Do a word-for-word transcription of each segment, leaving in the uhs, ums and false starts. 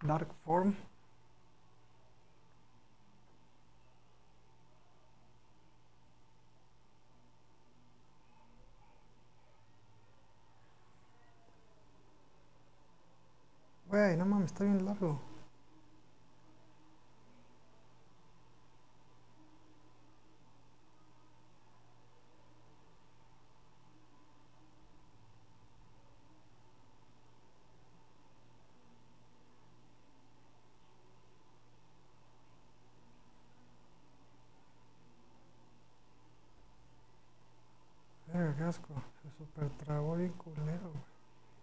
Dark Form. Wey, no mames, está bien largo. Eh, qué asco. Se super trabó bien culero, güey.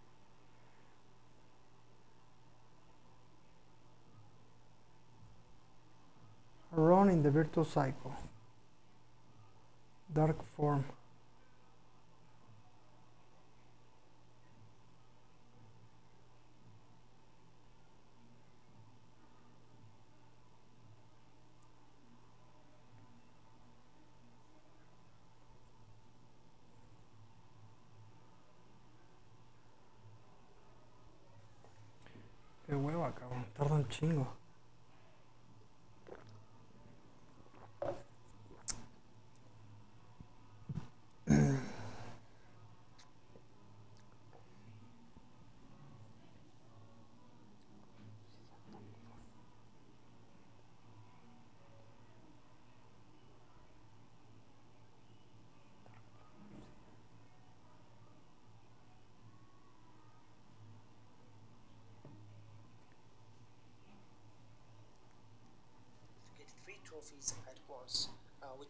Run in the Virtual Cycle. Dark Form. Qué hueva, cabrón. Tarda un chingo. Get three trophies at once, uh, which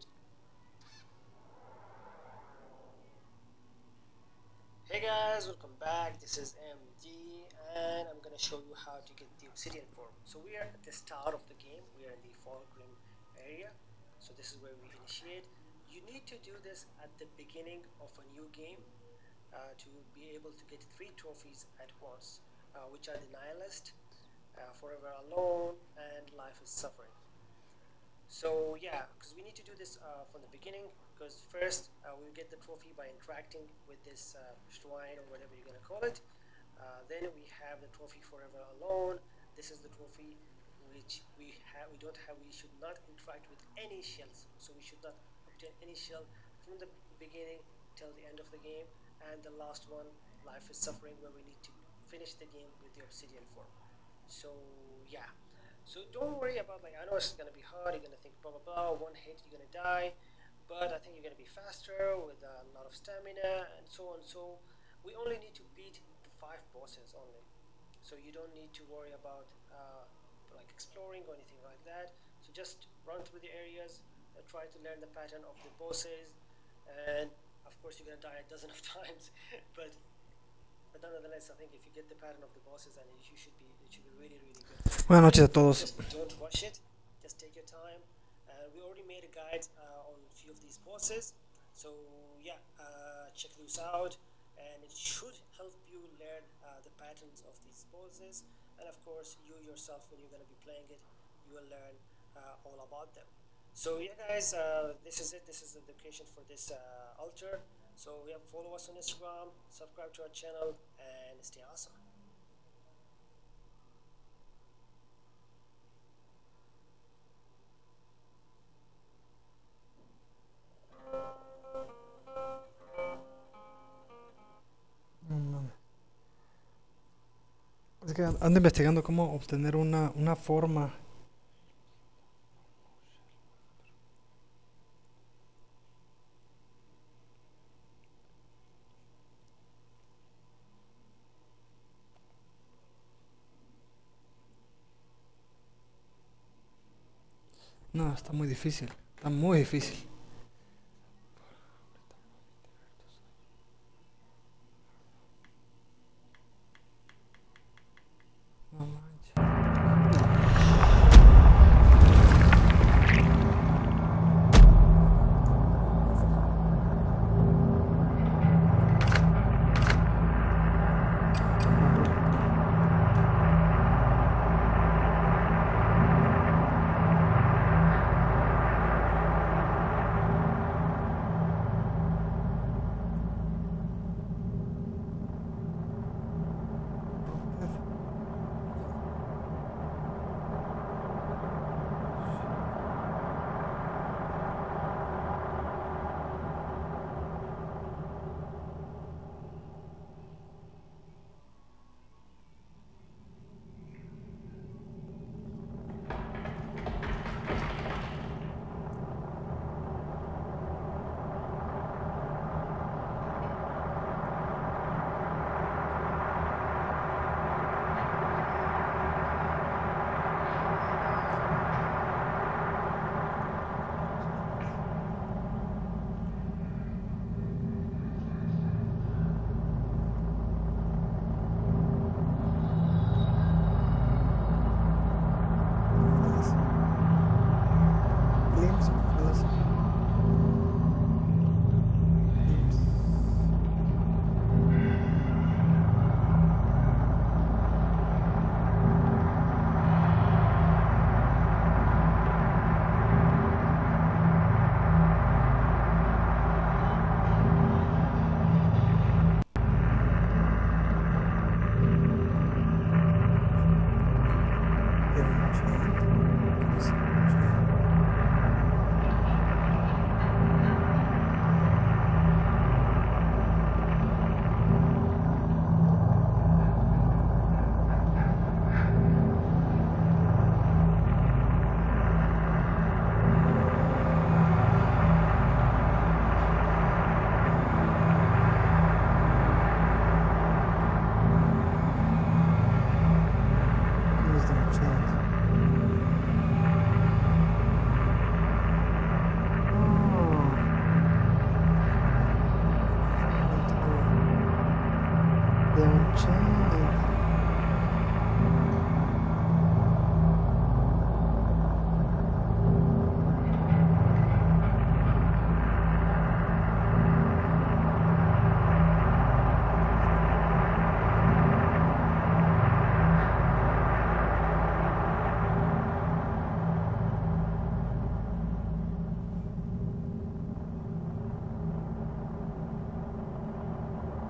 Hey guys, welcome back. This is M D and I'm gonna show you how to get the obsidian form. So we are at the start of the game. We are in the Fulgrim area. So this is where we initiate. You need to do this at the beginning of a new game uh, to be able to get three trophies at once, uh, which are the Nihilist, uh, Forever Alone, and Life is Suffering. So yeah, because we need to do this uh, from the beginning, because first uh, we'll get the trophy by interacting with this uh, shrine or whatever you're going to call it. Uh, then we have the trophy Forever Alone. This is the trophy which we have. We don't have. We should not interact with any shells. So we should not obtain any shell from the beginning till the end of the game. And the last one, Life is Suffering, where we need to finish the game with the obsidian form. So yeah. So don't worry about, like, I know it's going to be hard, you're going to think blah blah blah, one hit you're going to die, but I think you're going to be faster with a lot of stamina and so on. So we only need to beat the five bosses only. So you don't need to worry about uh, like exploring or anything like that. So just run through the areas, uh, try to learn the pattern of the bosses, and of course you're going to die a dozen of times, but But nonetheless, I think if you get the pattern of the bosses, and you should be, it should be really, really good. Buenas noches a todos. Just don't rush it. Just take your time. Uh, we already made a guide uh, on a few of these bosses, so yeah, uh, check those out, and it should help you learn uh, the patterns of these bosses. And of course, you yourself, when you're going to be playing it, you will learn uh, all about them. So yeah, guys, uh, this is it. This is the location for this uh, altar. So yeah, follow us on Instagram, subscribe to our channel, and stay awesome. No mames. Es que ando investigando cómo obtener una, una forma. No, está muy difícil. Está muy difícil. No manches.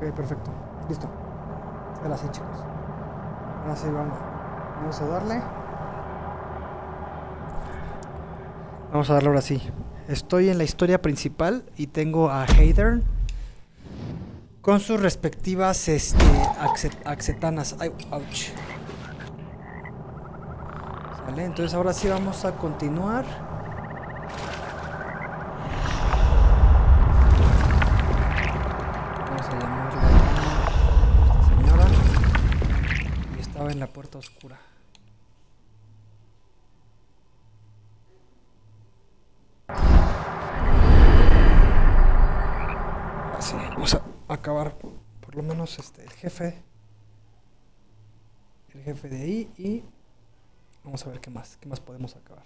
Ok, perfecto. Listo. Ahora sí, chicos. Ahora sí, vamos. Vamos a darle. Vamos a darle ahora sí. Estoy en la historia principal y tengo a Heidern con sus respectivas este, axet axetanas. Ay, ouch. Vale, entonces ahora sí vamos a continuar. Vamos a llamarle a esta señora. Y estaba en la puerta oscura. Así, vamos a acabar por lo menos este el jefe. El jefe de ahí y vamos a ver qué más, qué más podemos acabar.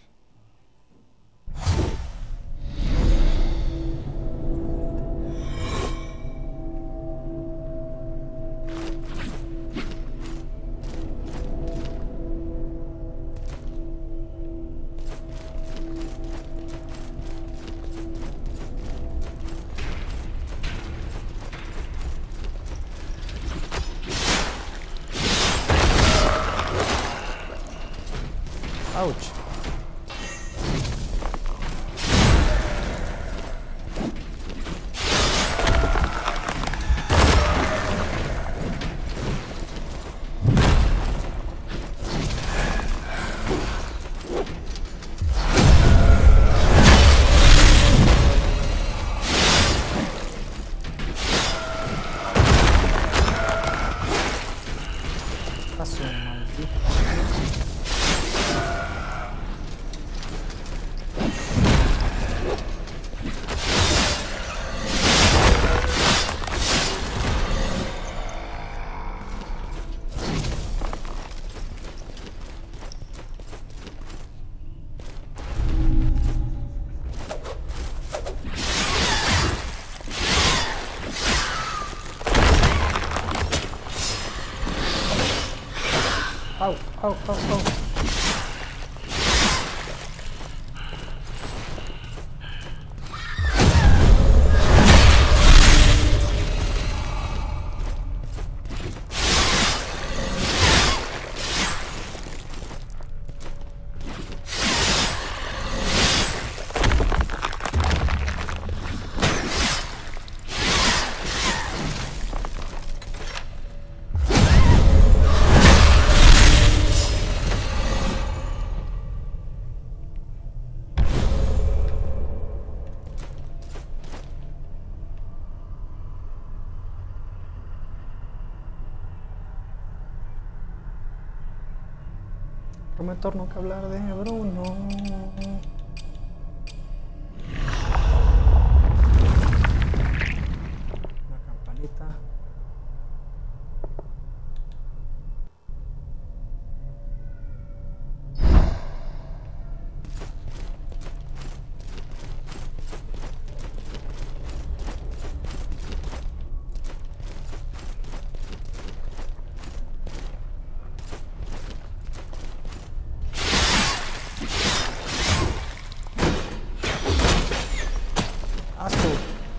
Ouch. Paso, maldito. Au, au, au, au. Prometo nunca hablar de Bruno. Una campanita. Asco.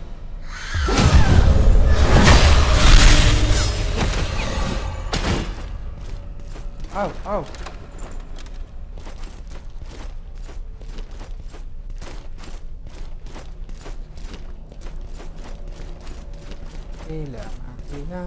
Au, au. Y la máquina.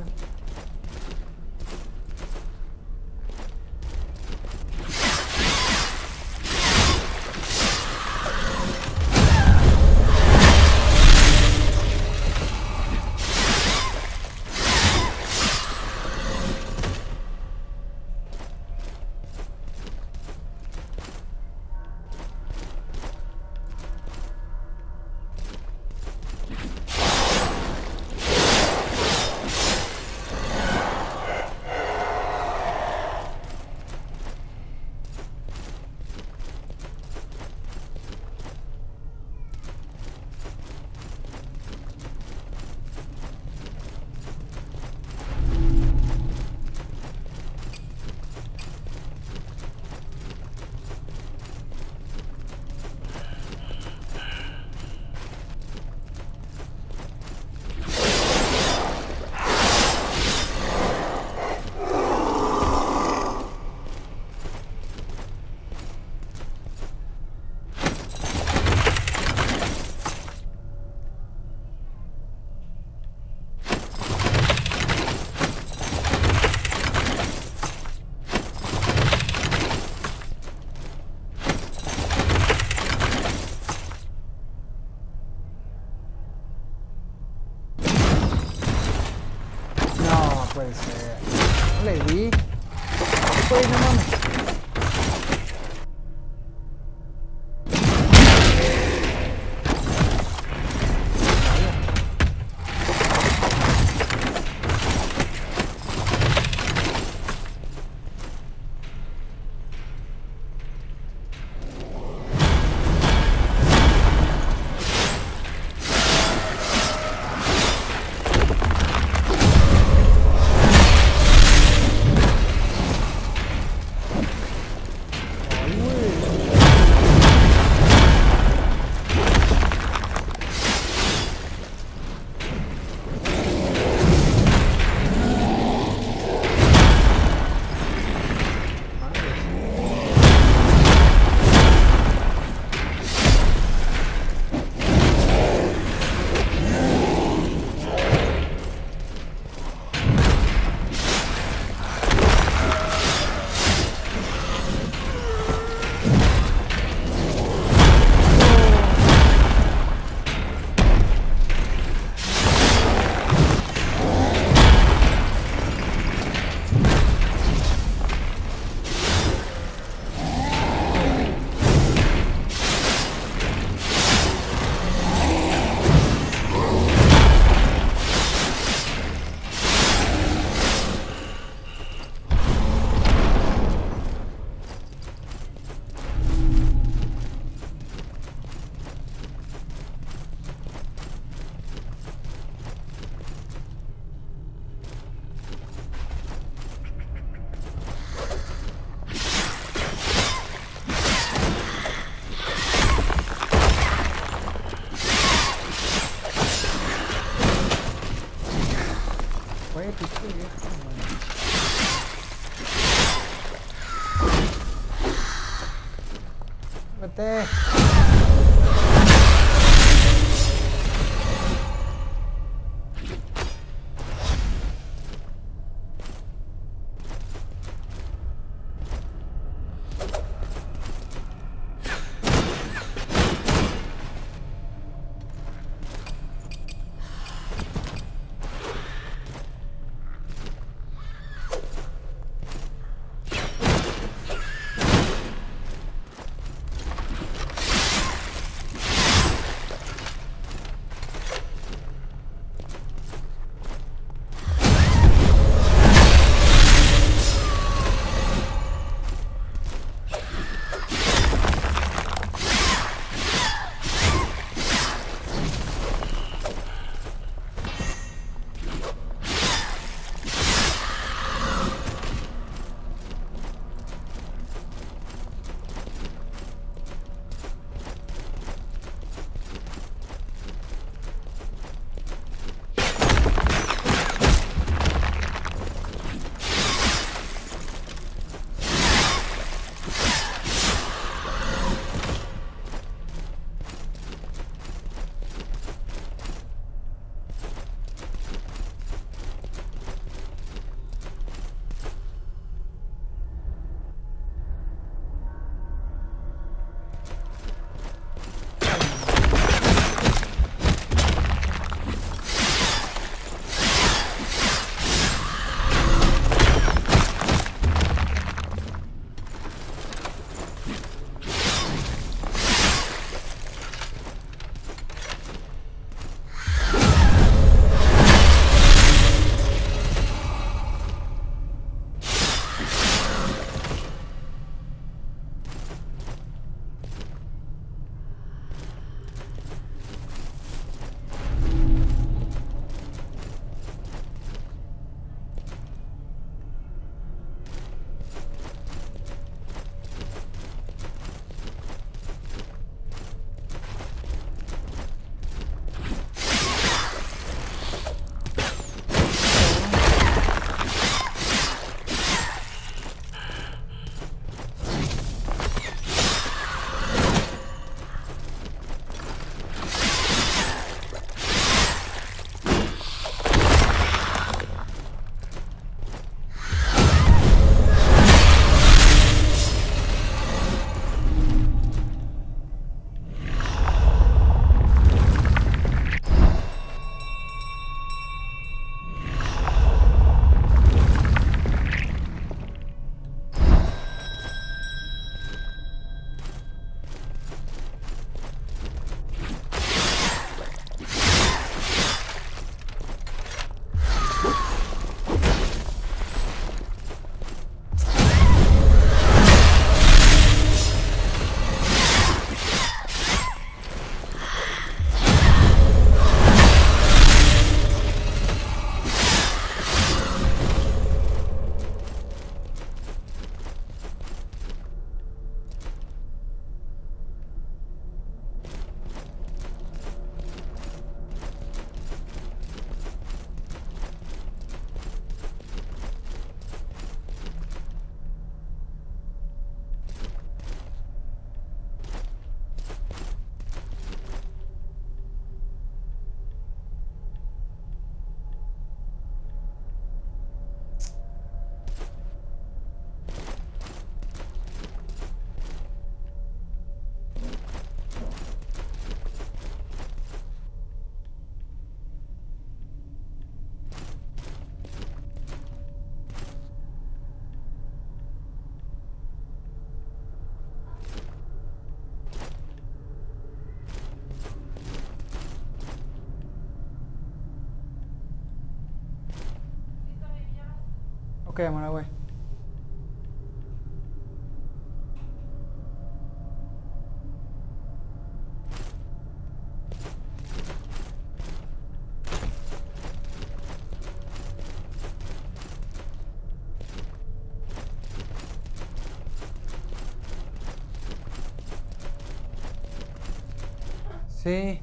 Muerte. Ok, amor, güey. Sí.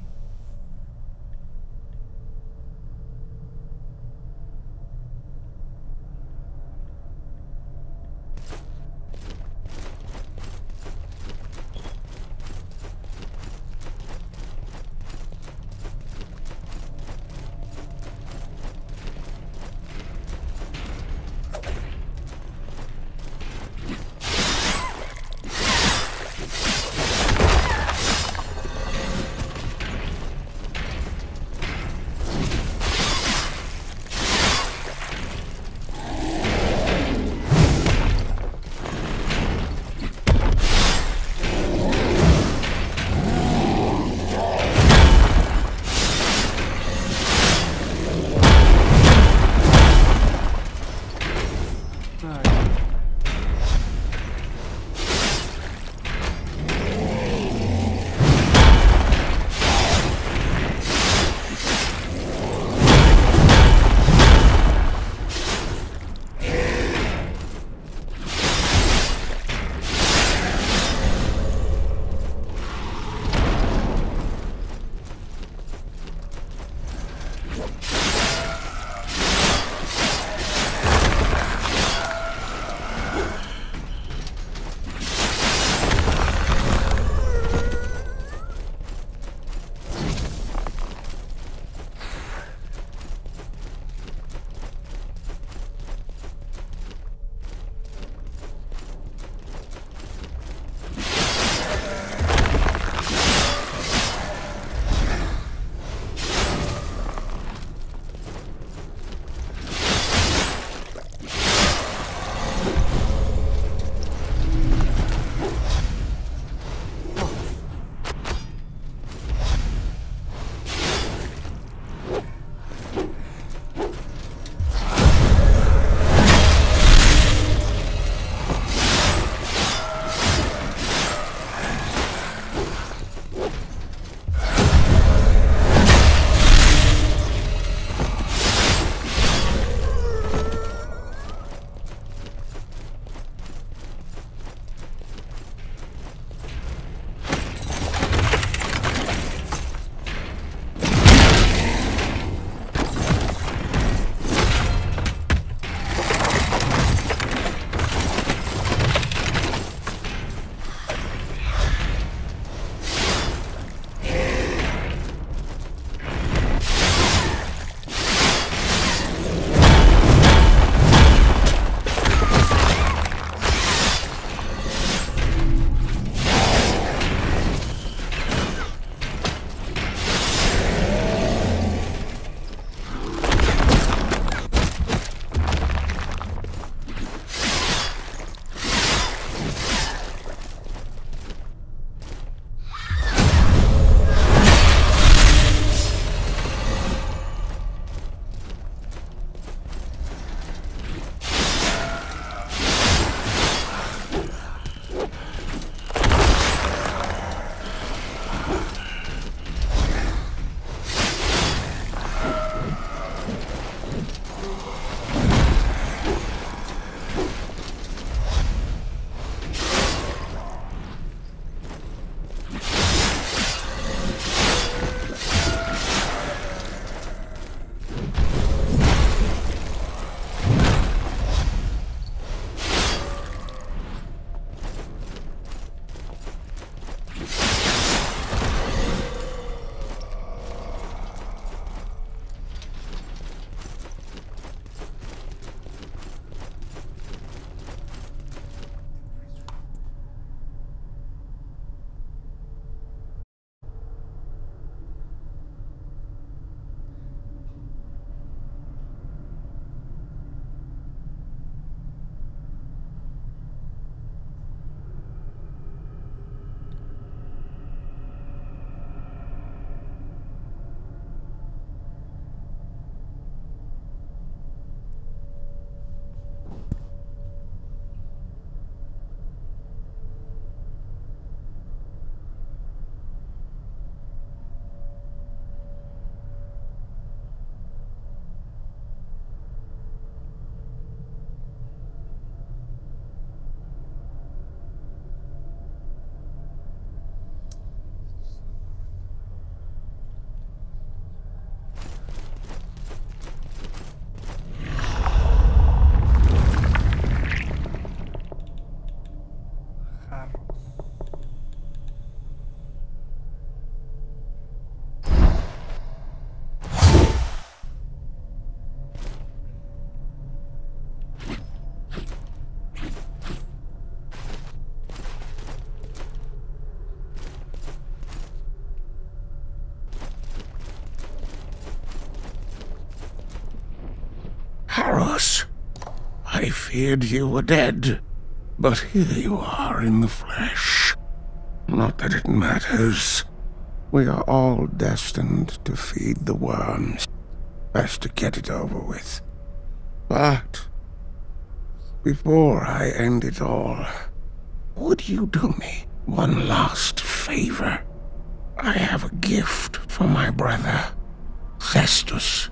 I feared you were dead, but here you are in the flesh. Not that it matters. We are all destined to feed the worms, best to get it over with. But before I end it all, would you do me one last favor? I have a gift for my brother, Cestus.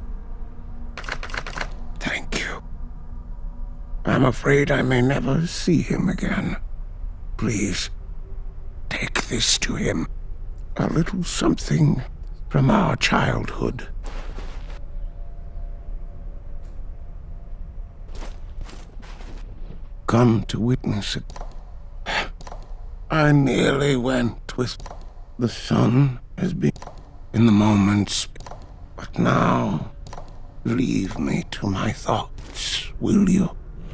Thank you. I'm afraid I may never see him again. Please, take this to him. A little something from our childhood. Come to witness it. I nearly went with the sun has been in the moments, but now leave me to my thoughts, will you?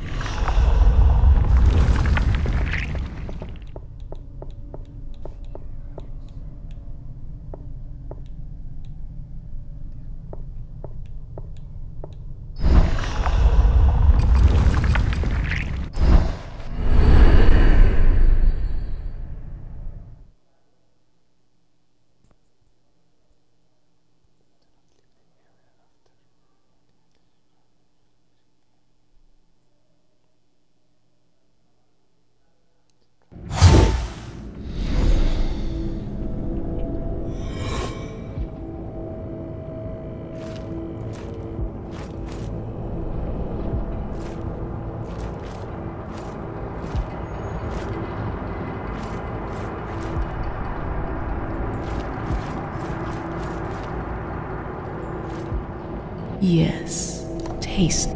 Yes, taste.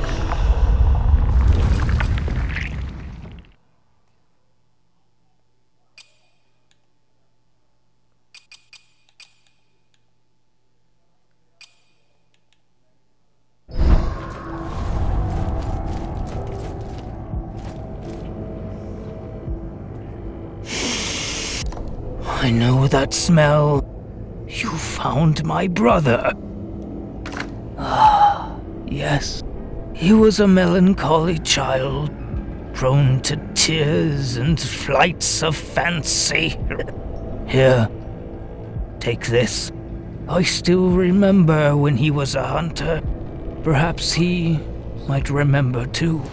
I know that smell. You found my brother. Ah, yes. He was a melancholy child, prone to tears and flights of fancy. Here, take this. I still remember when he was a hunter. Perhaps he might remember too.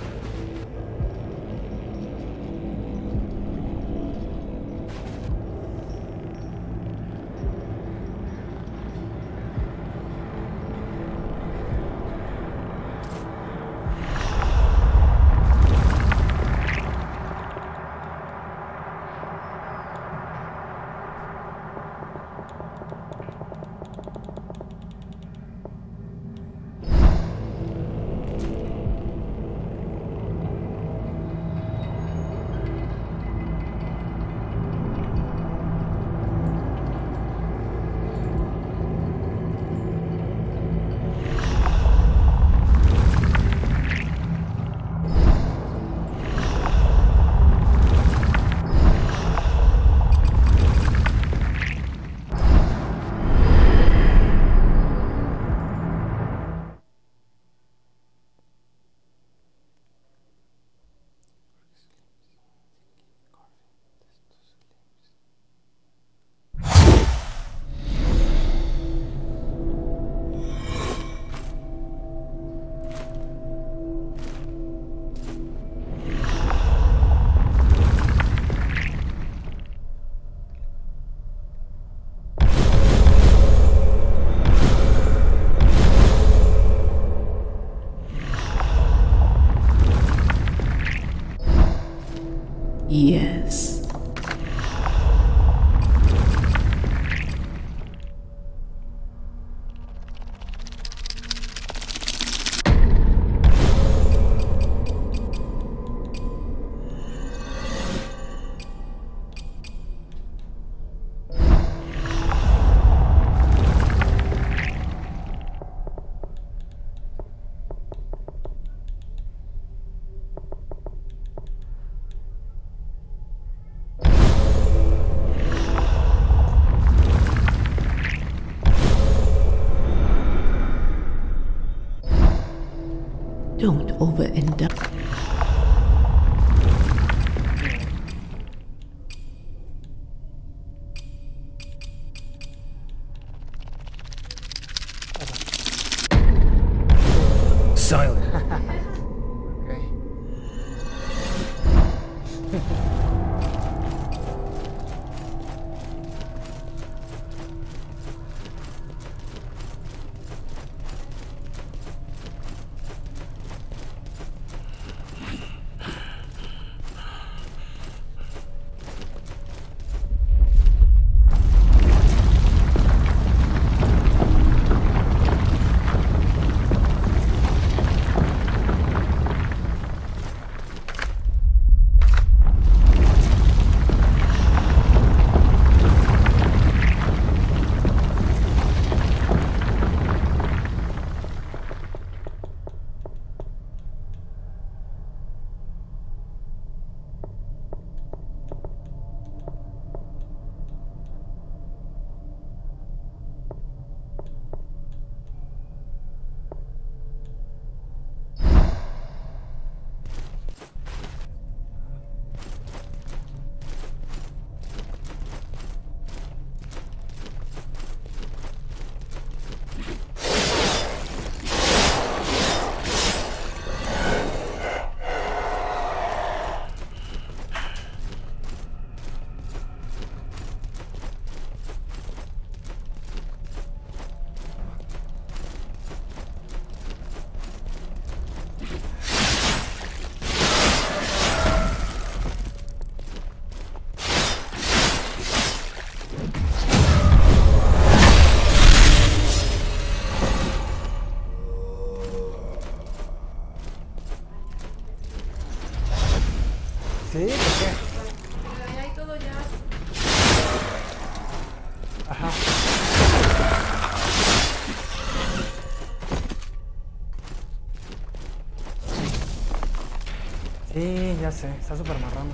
ya sé, está súper marrano.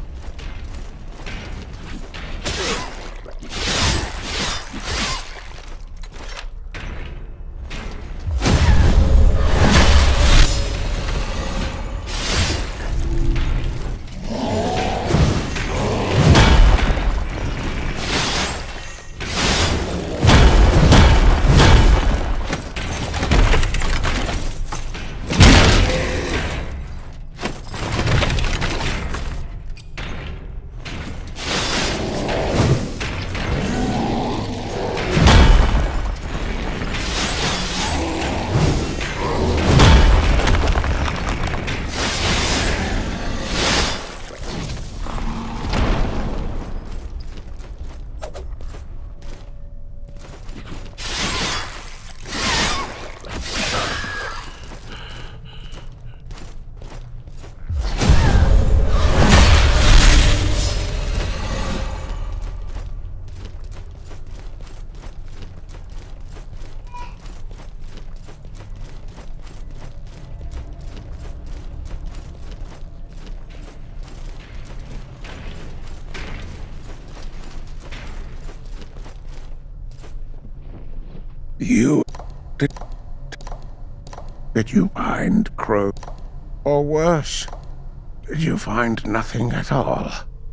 You... Did, did you find Crow? Or worse, did you find nothing at all?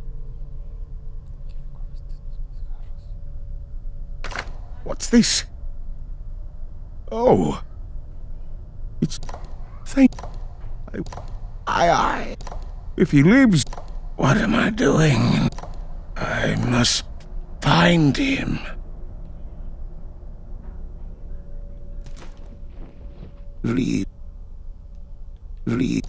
What's this? Oh. It's... Thank... I... I... I... If he lives... What am I doing? I must find him. Leave. Leave.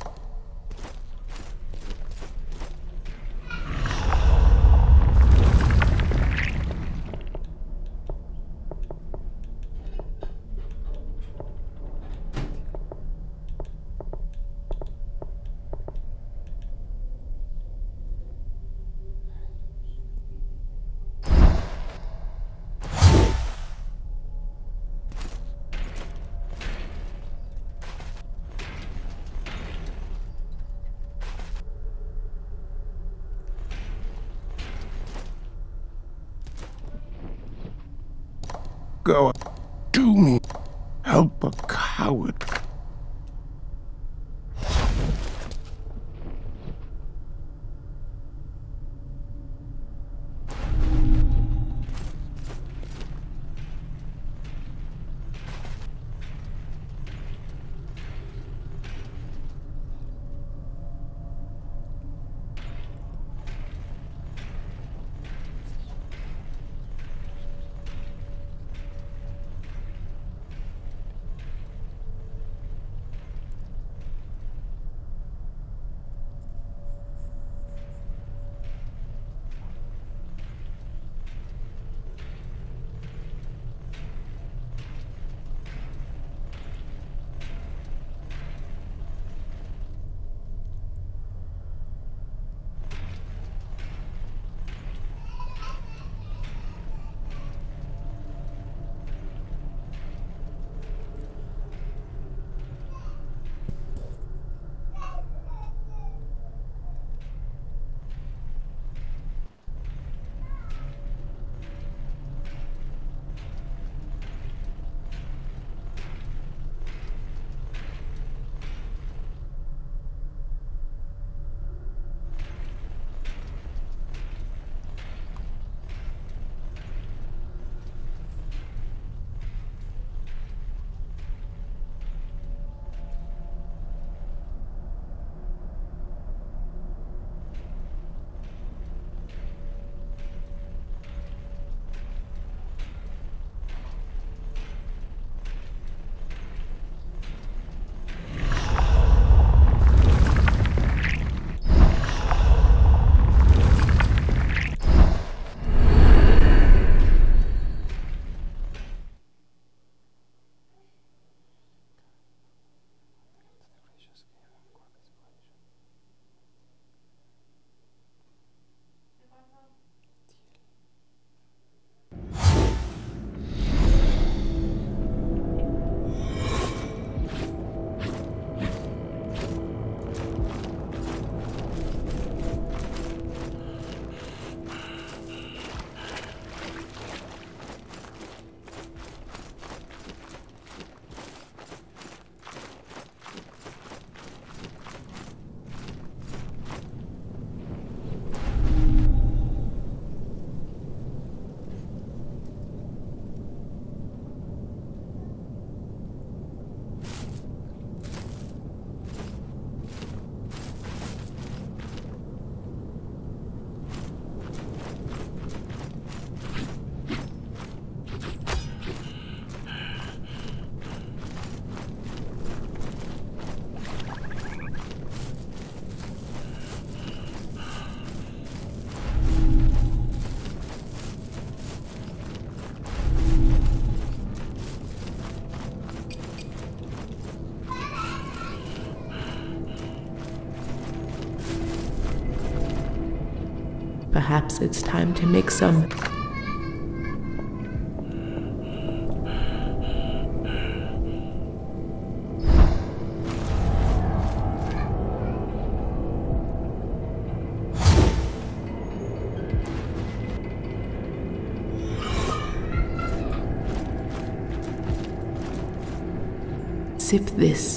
Go. Do me. Help a coward. Perhaps it's time to make some... Sip this.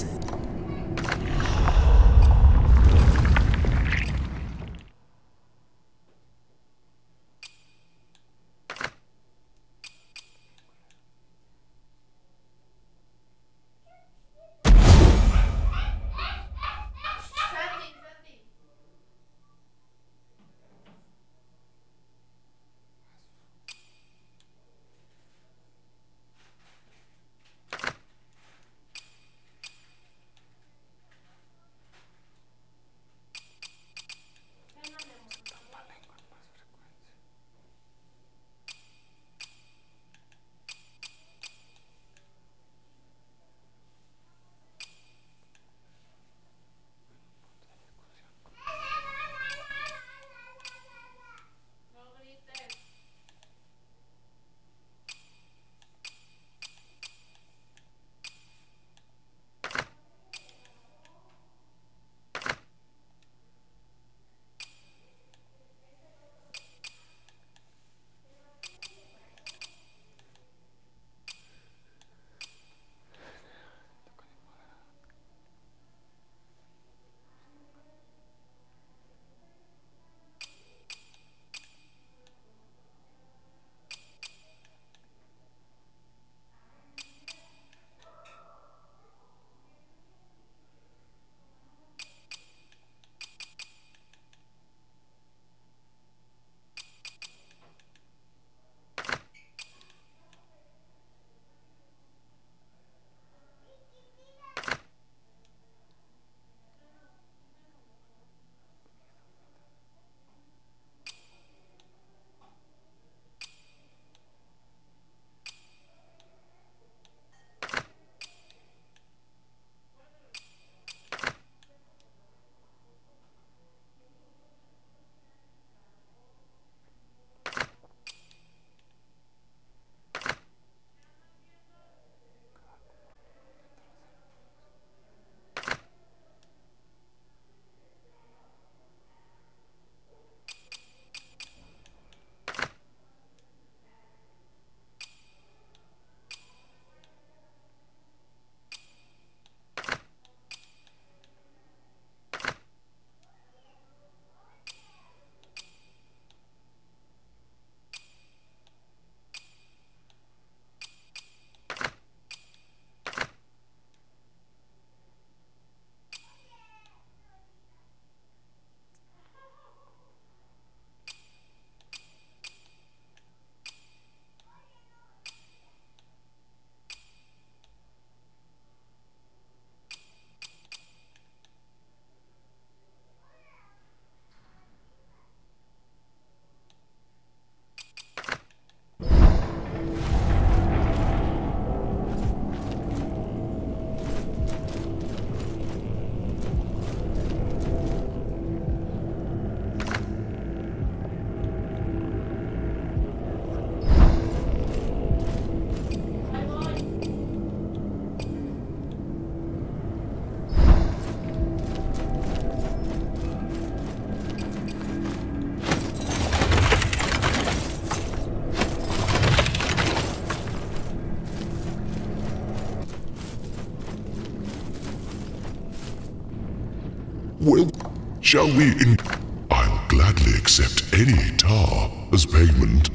Well, shall we in... I'll gladly accept any tar as payment.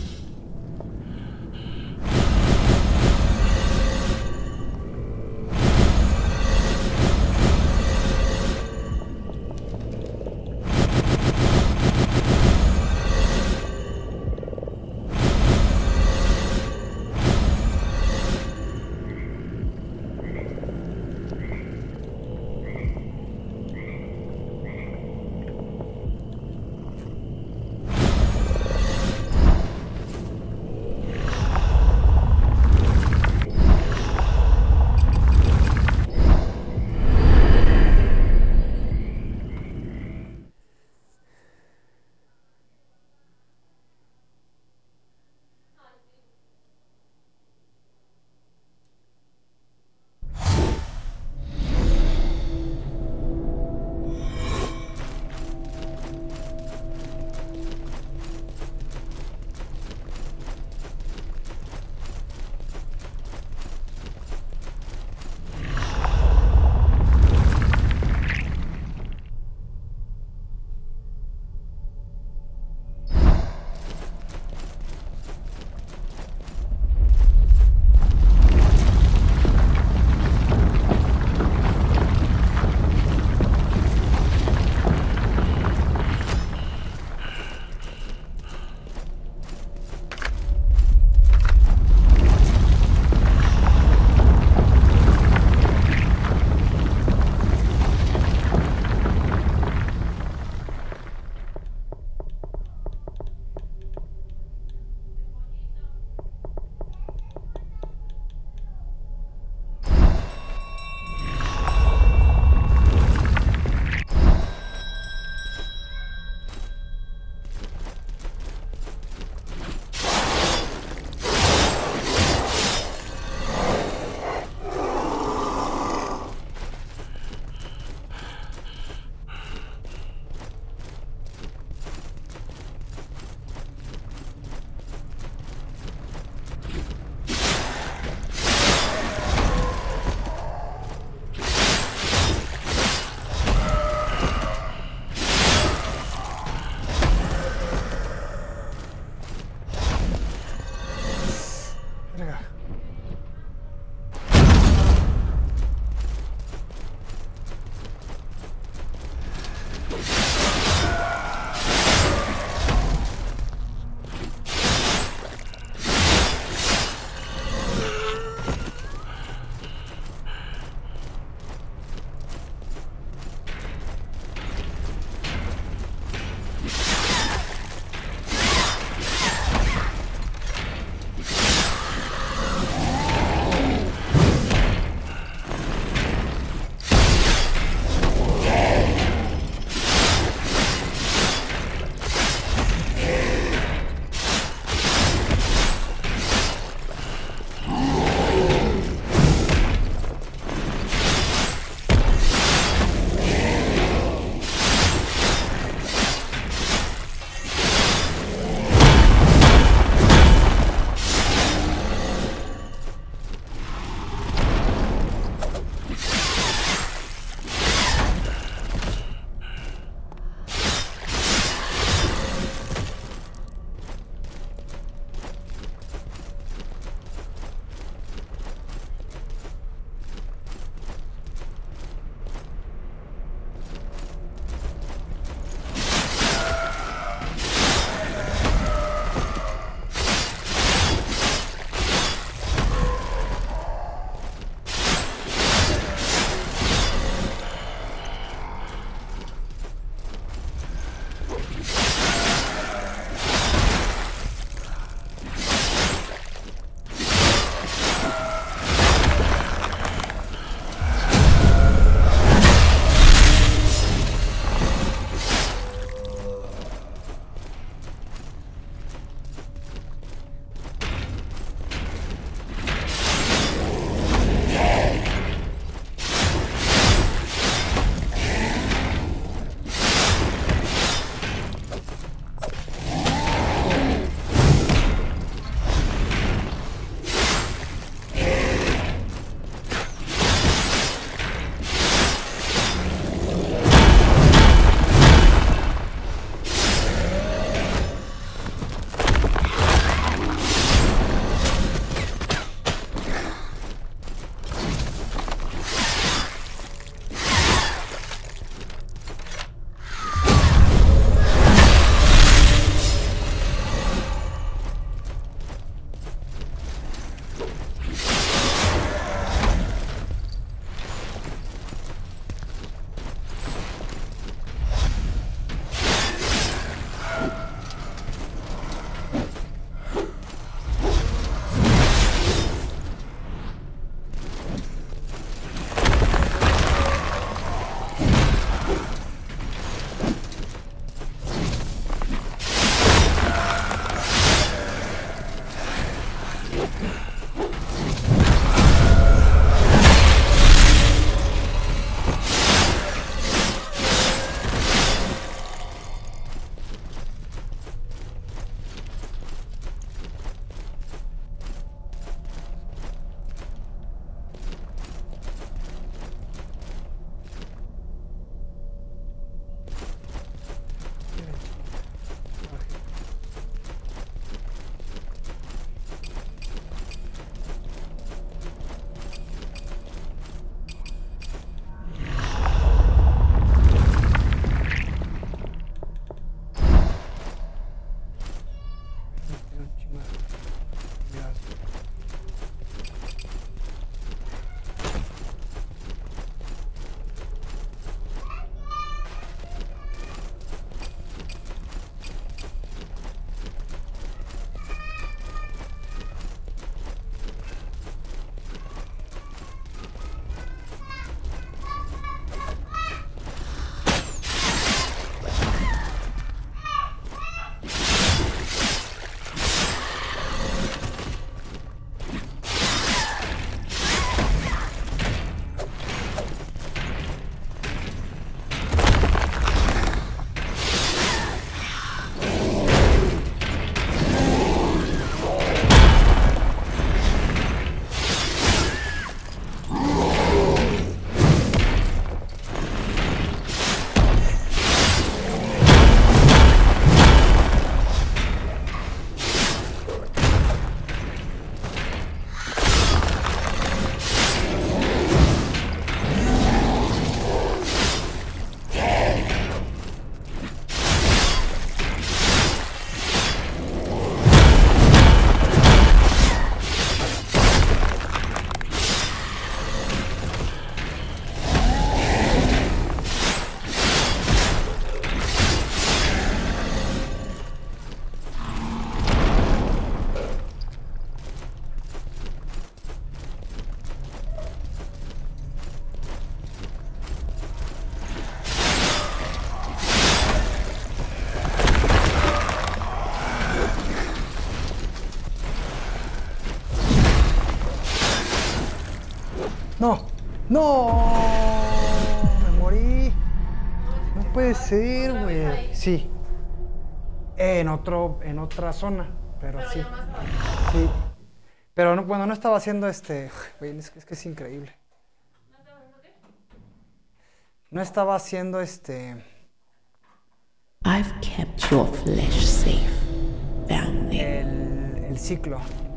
No. No. Me morí. No puede ser, güey. Sí. En otro, en otra zona. Pero, pero sí. Sí. Pero no, bueno, no estaba haciendo este. Güey, es que es, que es increíble. ¿No estaba haciendo qué? No estaba haciendo este. I've kept your flesh safe, family. El, el ciclo.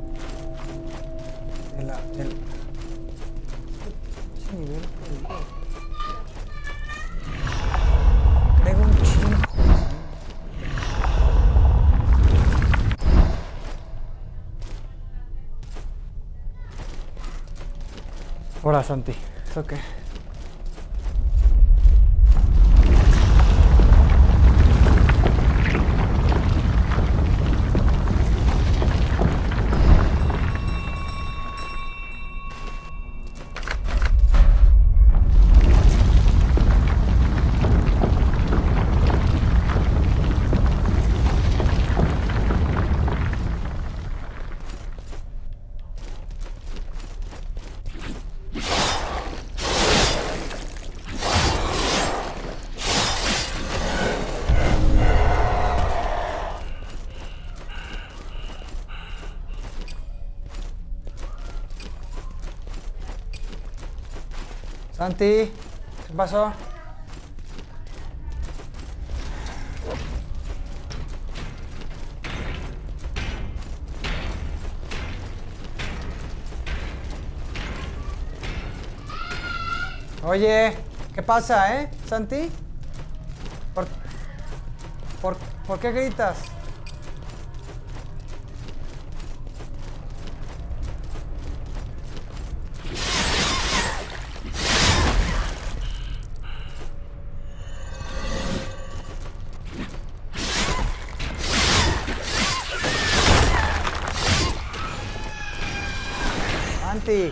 De la, del. Ese nivel, traigo un chingo. Hola, Santi. ¿Eso qué? Santi, ¿qué pasó? Oye, ¿qué pasa, eh, Santi? ¿Por, por, ¿por qué gritas? Santi.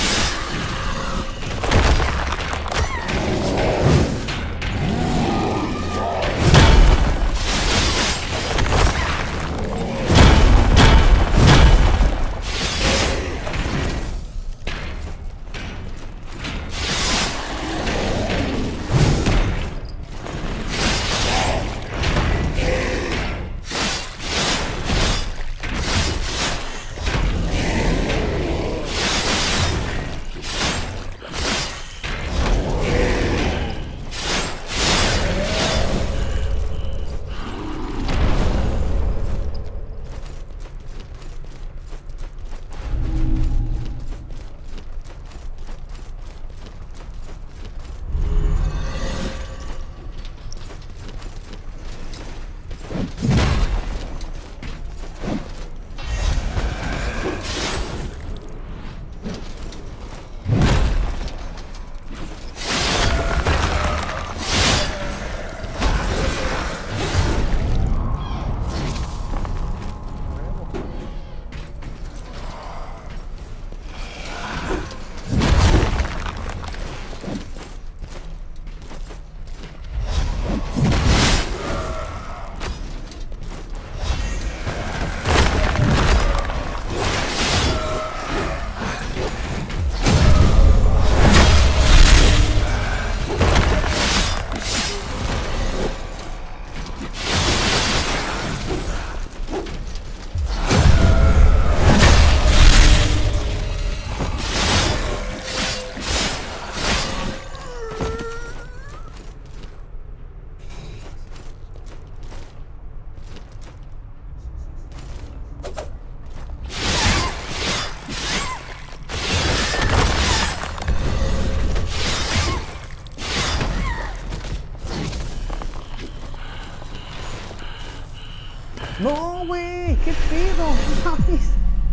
No, güey, ¿qué pedo? No mames.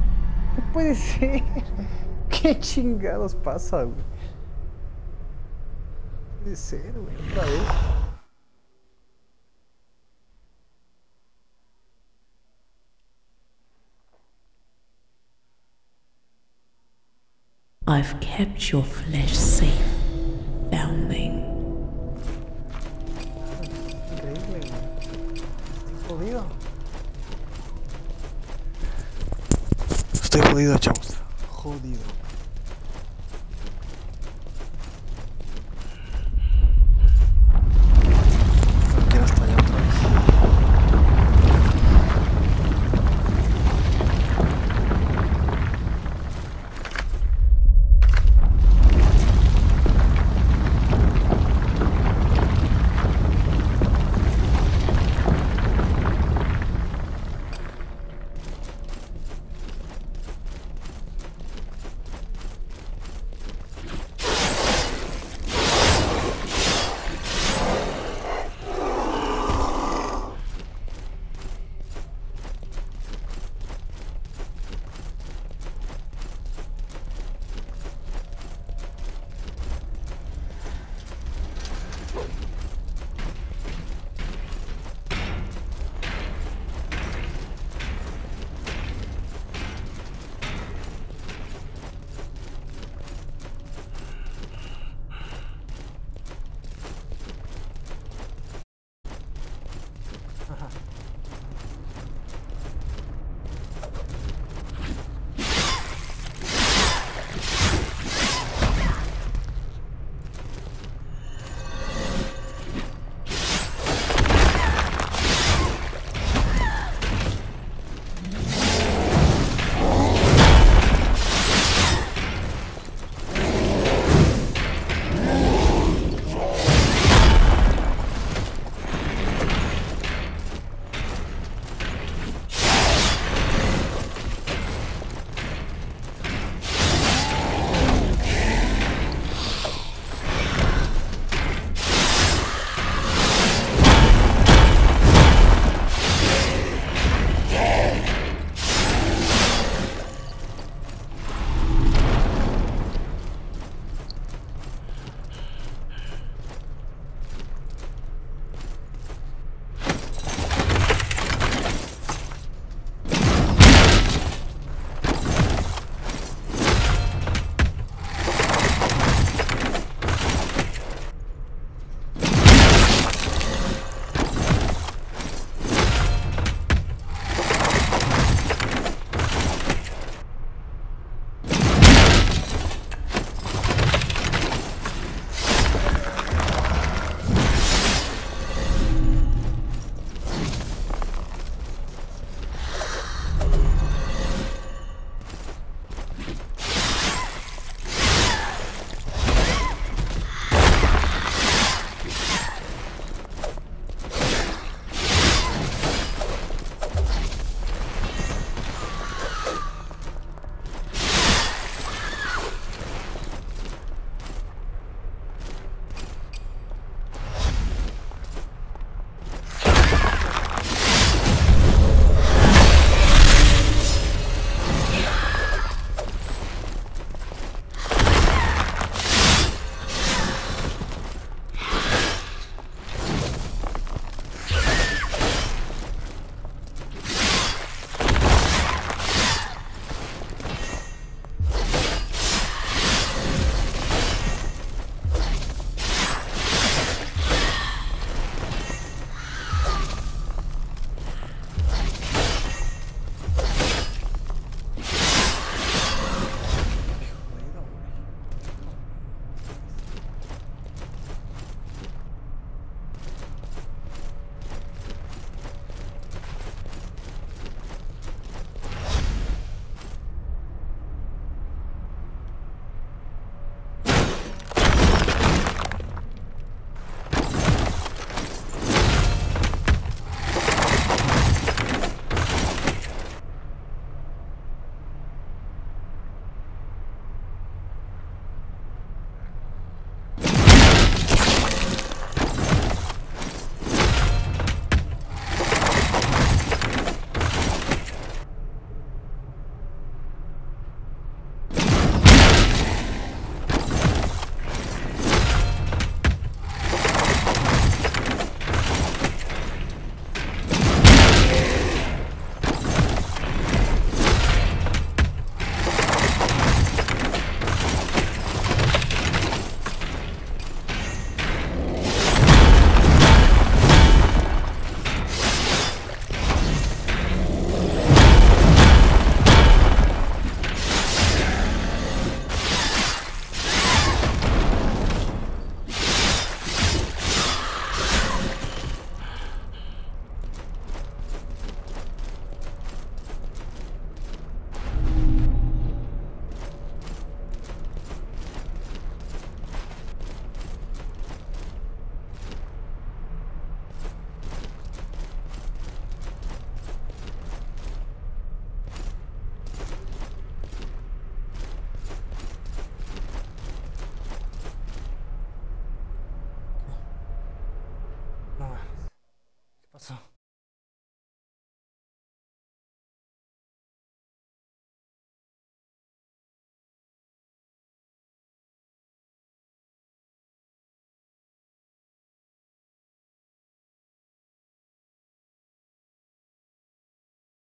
No puede ser. ¿Qué chingados pasa, güey? No puede ser, güey, otra vez. I've kept your flesh safe, foundling. Increíble, güey. Estoy jodido. Estoy jodido, chavos. Jodido.